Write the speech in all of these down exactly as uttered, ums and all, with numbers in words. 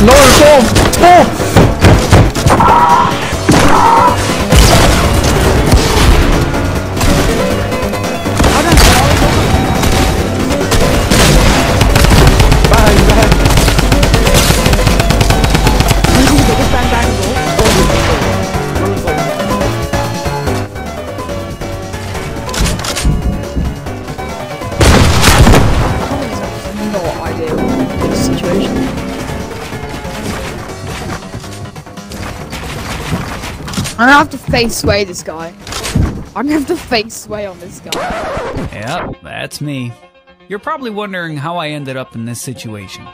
No, go! Oh! I'm gonna have to face sway this guy. I'm gonna have to face sway on this guy. Yep, that's me. You're probably wondering how I ended up in this situation.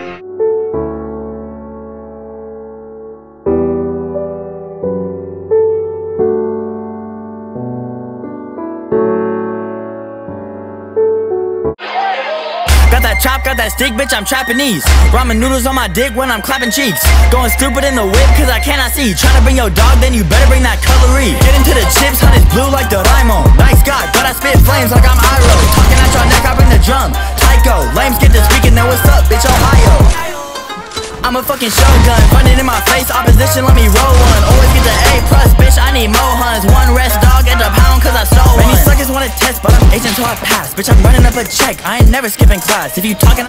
Got that chop, got that stick, bitch, I'm trapping these. Ramen noodles on my dick when I'm clapping cheeks. Going stupid in the whip cause I cannot see. Tryna bring your dog, then you better bring that cutlery. Get into the chips, hunt is blue like Doraemon. Nice guy, but I spit flames like I'm Iroh. Talking at your neck, I bring the drum. Tycho, lames get to speaking, then what's up, bitch, Ohio. I'm a fucking shogun, running in my face, opposition, let me roll one. Always get the A plus, bitch, I need more huns. One rest dog at the pound cause I stole one. Many suckers wanna test, but I'm aging till I pass. Bitch, I'm running up a check, I ain't never skipping class. If you talking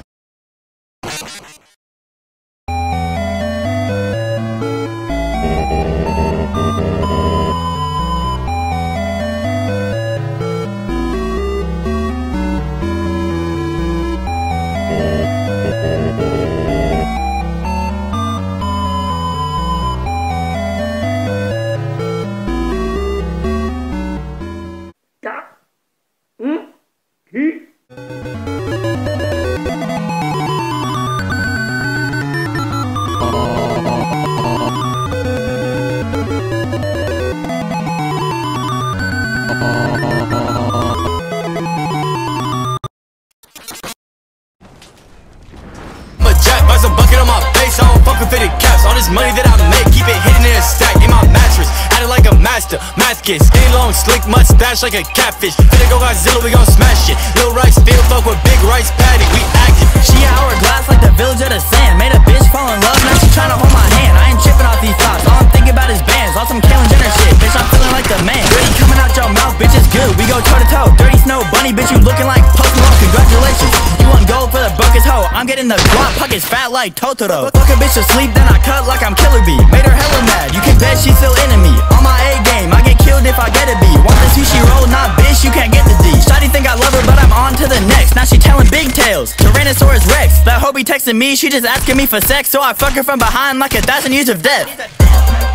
money that I make, keep it hidden in a stack in my mattress, added like a master, math kid, skinny long, slick mustache like a catfish. Finna go Godzilla, we gon' smash it. Lil Rice field fuck with big rice paddy, we active. She a hourglass like the village of the sand. Made a bitch fall in love, now she tryna hold my hand. I ain't tripping off these thoughts, all I'm thinking about is bands. All some Caitlyn Jenner shit, bitch, I'm feeling like the man. Dirty coming out your mouth, bitch, it's good. We go toe to toe, dirty snow bunny, bitch, you looking like Post Malone. Congratulations, you want gold for the brokest hoe. I'm getting the guap, pockets fat like Totoro. Fuck a bitch to sleep, then I cut like I'm Killer Bee. Made her hella mad, you can bet she's still into me. On my A game, I get killed if I get a B. Want the sushi roll, not bitch, you can't get the D. Shawty think I love her, but I'm on to the next. Now she telling big tales, Tyrannosaurus Rex. That hoe be texting me, she just asking me for sex. So I fuck her from behind like a thousand years of death.